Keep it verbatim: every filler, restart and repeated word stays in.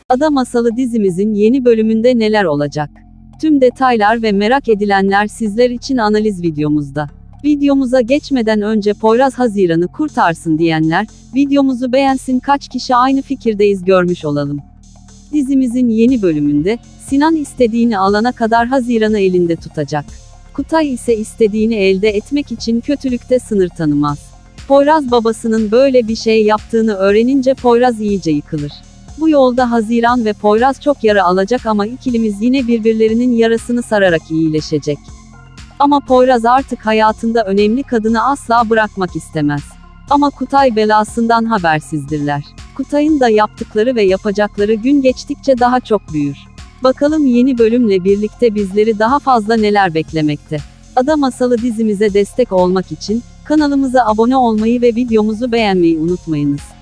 Ada Masalı dizimizin yeni bölümünde neler olacak? Tüm detaylar ve merak edilenler sizler için analiz videomuzda. Videomuza geçmeden önce Poyraz Haziran'ı kurtarsın diyenler, videomuzu beğensin, kaç kişi aynı fikirdeyiz görmüş olalım. Dizimizin yeni bölümünde, Sinan istediğini alana kadar Haziran'ı elinde tutacak. Kutay ise istediğini elde etmek için kötülükte sınır tanımaz. Poyraz babasının böyle bir şey yaptığını öğrenince Poyraz iyice yıkılır. Bu yolda Haziran ve Poyraz çok yara alacak ama ikilimiz yine birbirlerinin yarasını sararak iyileşecek. Ama Poyraz artık hayatında önemli kadını asla bırakmak istemez. Ama Kutay belasından habersizdirler. Kutay'ın da yaptıkları ve yapacakları gün geçtikçe daha çok büyür. Bakalım yeni bölümle birlikte bizleri daha fazla neler beklemekte. Ada Masalı dizimize destek olmak için kanalımıza abone olmayı ve videomuzu beğenmeyi unutmayınız.